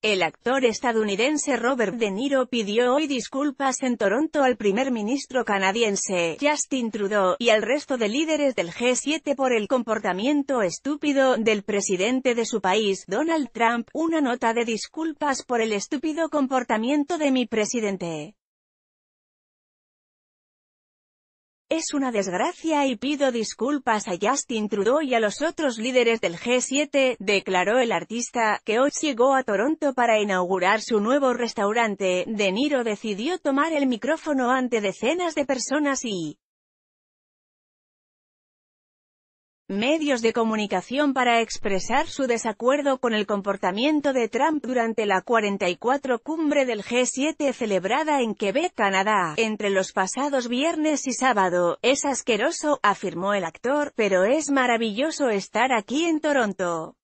El actor estadounidense Robert De Niro pidió hoy disculpas en Toronto al primer ministro canadiense, Justin Trudeau, y al resto de líderes del G7 por el comportamiento estúpido del presidente de su país, Donald Trump. Una nota de disculpas por el estúpido comportamiento de mi presidente. Es una desgracia y pido disculpas a Justin Trudeau y a los otros líderes del G7, declaró el artista, que hoy llegó a Toronto para inaugurar su nuevo restaurante. De Niro decidió tomar el micrófono ante decenas de personas y medios de comunicación para expresar su desacuerdo con el comportamiento de Trump durante la 44 cumbre del G7 celebrada en Quebec, Canadá, entre los pasados viernes y sábado. Es asqueroso, afirmó el actor, pero es maravilloso estar aquí en Toronto.